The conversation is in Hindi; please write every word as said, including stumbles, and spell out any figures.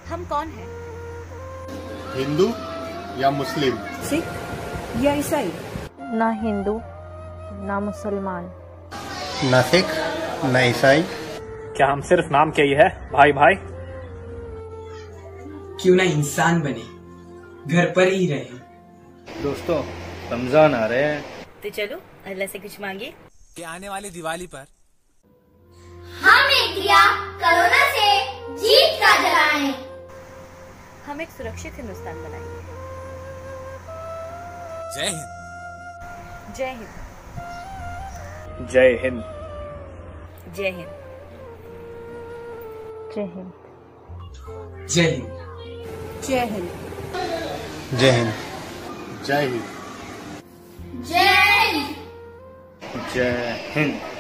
हम कौन हैं? हिंदू या मुस्लिम? सिख या ईसाई? ना हिंदू ना मुसलमान। ना सिख ना ईसाई। क्या हम सिर्फ नाम के ही है भाई भाई? क्यों ना इंसान बने, घर पर ही रहे। दोस्तों रमजान आ रहे हैं, तो चलो अल्लाह से कुछ मांगे कि आने वाली दिवाली पर हम एक दिया कोरोना से जीत का जलाएं। हम एक सुरक्षित हिंदुस्तान बनाएंगे। जय हिंद। जय हिंद। जय हिंद। जय हिंद। जय हिंद। जय हिंद। जय हिंद। जय हिंद। जय हिंद। जय हिंद। जय हिंद।